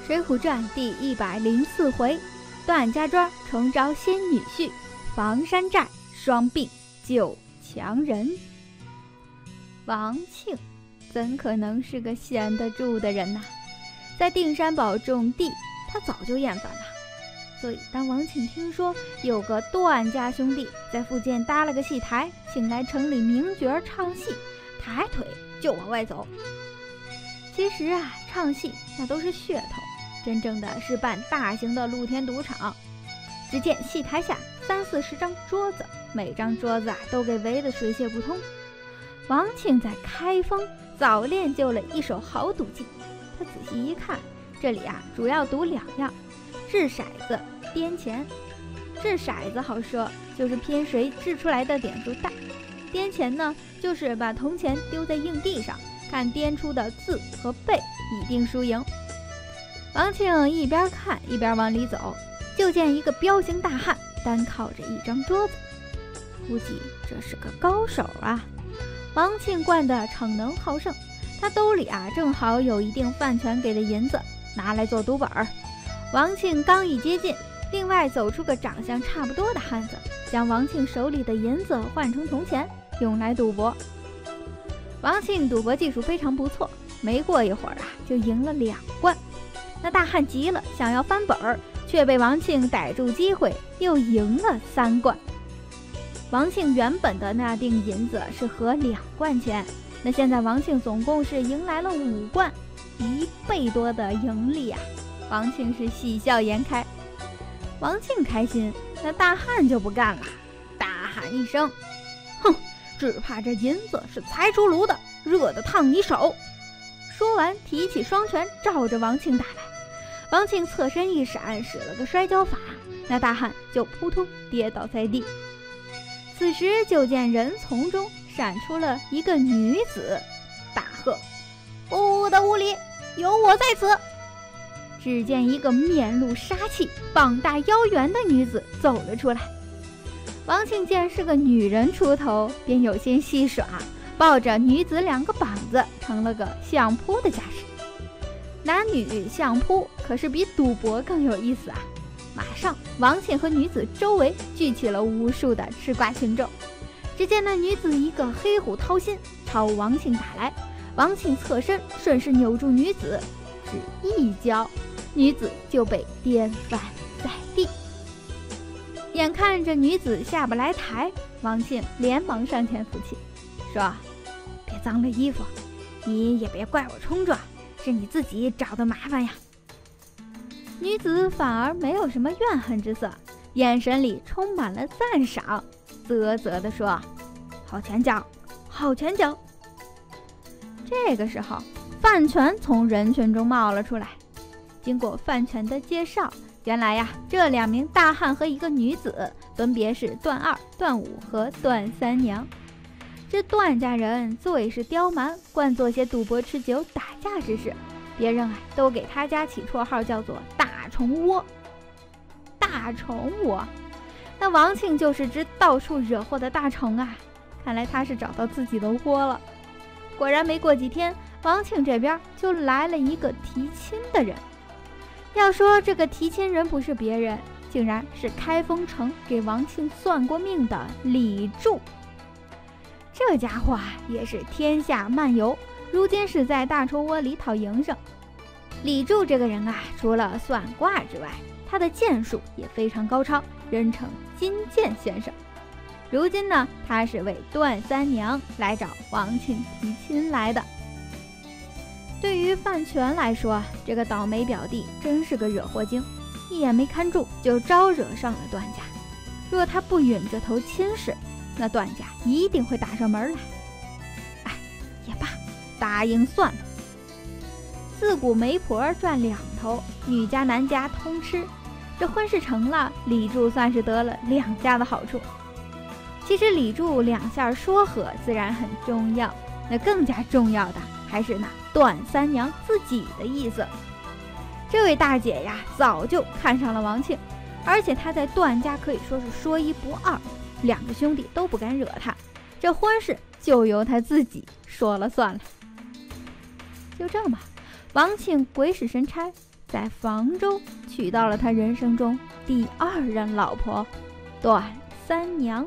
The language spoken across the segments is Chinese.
水浒传》第104回，段家庄重招新女婿，房山寨双并救强人。王庆怎可能是个闲得住的人呢？在定山堡种地，他早就厌烦了。所以当王庆听说有个段家兄弟在附近搭了个戏台，请来城里名角唱戏，抬腿就往外走。其实唱戏那都是噱头，真正的是办大型的露天赌场。只见戏台下30-40张桌子，每张桌子都给围得水泄不通。王庆在开封早练就了一手好赌技，他仔细一看，这里主要赌2样：掷骰子、颠钱。掷骰子好说，就是拼谁掷出来的点数大；颠钱呢，就是把铜钱丢在硬地上，看颠出的字和背以定输赢。王庆一边看一边往里走，就见一个彪形大汉单靠着一张桌子，估计这是个高手啊。王庆惯得逞能好胜，他兜里正好有一锭范全给的银子，拿来做赌本。王庆刚一接近，另外走出个长相差不多的汉子，将王庆手里的银子换成铜钱，用来赌博。王庆赌博技术非常不错，没过一会儿就赢了2贯。那大汉急了，想要翻本，却被王庆逮住机会，又赢了3贯。王庆原本的那锭银子是合2贯钱，那现在王庆总共是迎来了5贯，1倍多的盈利王庆是喜笑颜开。王庆开心，那大汉就不干了，大喊一声：“哼，只怕这银子是才出炉的，热得烫你手！”说完提起双拳照着王庆打来。王庆侧身一闪，使了个摔跤法，那大汉就扑通跌倒在地。此时就见人丛中闪出了一个女子，大喝：“不得无礼，有我在此！”只见一个面露杀气、膀大腰圆的女子走了出来。王庆见是个女人出头，便有心戏耍，抱着女子2个膀子，成了个相扑的架势。男女相扑可是比赌博更有意思马上王庆和女子周围聚起了无数的吃瓜群众。只见那女子一个黑虎掏心朝王庆打来，王庆侧身顺势扭住女子，只一脚，女子就被颠翻在地。眼看着女子下不来台，王庆连忙上前扶起，说：“别脏了衣服，你也别怪我冲撞，是你自己找的麻烦呀。”女子反而没有什么怨恨之色，眼神里充满了赞赏，啧啧地说：“好拳脚，好拳脚。”这个时候范全从人群中冒了出来。经过范全的介绍，原来这2名大汉和一个女子分别是段二、段五和段三娘。这段家人最是刁蛮，惯做些赌博、吃酒、打架之事，别人都给他家起绰号叫做大虫窝。大虫窝，那王庆就是只到处惹祸的大虫看来他是找到自己的窝了。果然没过几天，王庆这边就来了一个提亲的人。要说这个提亲人不是别人，竟然是开封城给王庆算过命的李柱。这家伙也是天下漫游，如今是在大虫窝里讨营生。李柱这个人除了算卦之外，他的剑术也非常高超，人称金剑先生。如今呢，他是为段三娘来找王庆提亲来的。对于范全来说，这个倒霉表弟真是个惹祸精，一眼没看住就招惹上了段家。若他不允这头亲事，那段家一定会打上门来。也罢，答应算了。自古媒婆赚2头，女家男家通吃。这婚事成了，李柱算是得了2家的好处。其实李柱2下说和自然很重要，那更加重要的还是那段三娘自己的意思。这位大姐早就看上了王庆，而且她在段家可以说是说一不二，2个兄弟都不敢惹她，这婚事就由她自己说了算了。就这么，王庆鬼使神差， 在房州娶到了他人生中第2任老婆段三娘。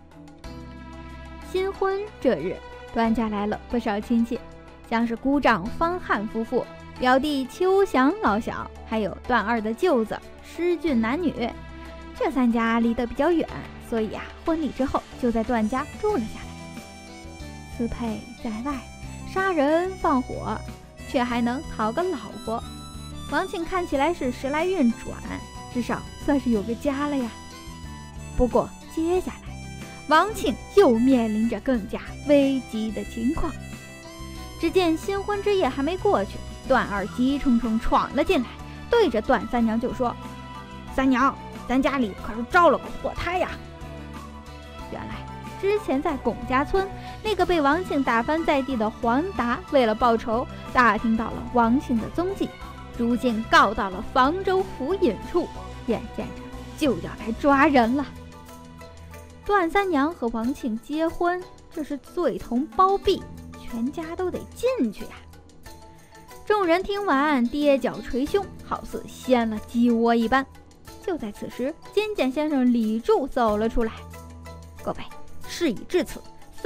新婚这日，段家来了不少亲戚，像是姑丈方汉夫妇、表弟邱祥老小，还有段二的舅子施俊男女。这3家离得比较远，所以婚礼之后就在段家住了下来。斯佩在外，杀人放火，却还能讨个老婆。王庆看起来是时来运转，至少算是有个家了呀。不过接下来，王庆又面临着更加危急的情况。只见新婚之夜还没过去，段二急冲冲闯了进来，对着段三娘就说：“三娘，咱家里可是招了个祸胎呀！”原来之前在巩家村，那个被王庆打翻在地的黄达，为了报仇，打听到了王庆的踪迹，如今告到了房州府尹处，眼见着就要来抓人了。段三娘和王庆结婚，这是罪同包庇，全家都得进去呀！众人听完，跌脚捶胸，好似掀了鸡窝一般。就在此时，金简先生李柱走了出来：“各位，事已至此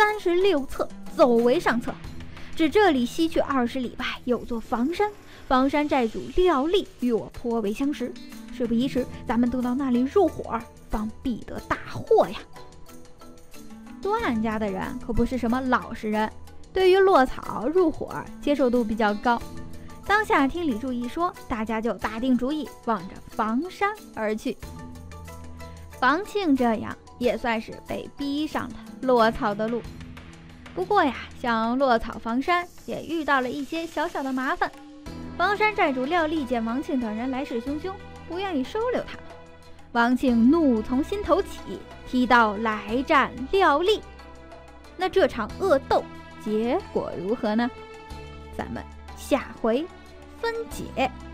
，36策走为上策。指这里西去20里外有座房山，房山寨主廖立与我颇为相识，事不宜迟，咱们都到那里入伙，方避得大祸呀。”段家的人可不是什么老实人，对于落草入伙接受度比较高。当下听李柱一说，大家就打定主意往着房山而去。房庆这样也算是被逼上了落草的路。不过呀，想落草房山也遇到了一些小小的麻烦。房山寨主廖立见王庆等人来势汹汹，不愿意收留他们。王庆怒从心头起，提刀来战廖立。那这场恶斗结果如何呢？咱们下回分解。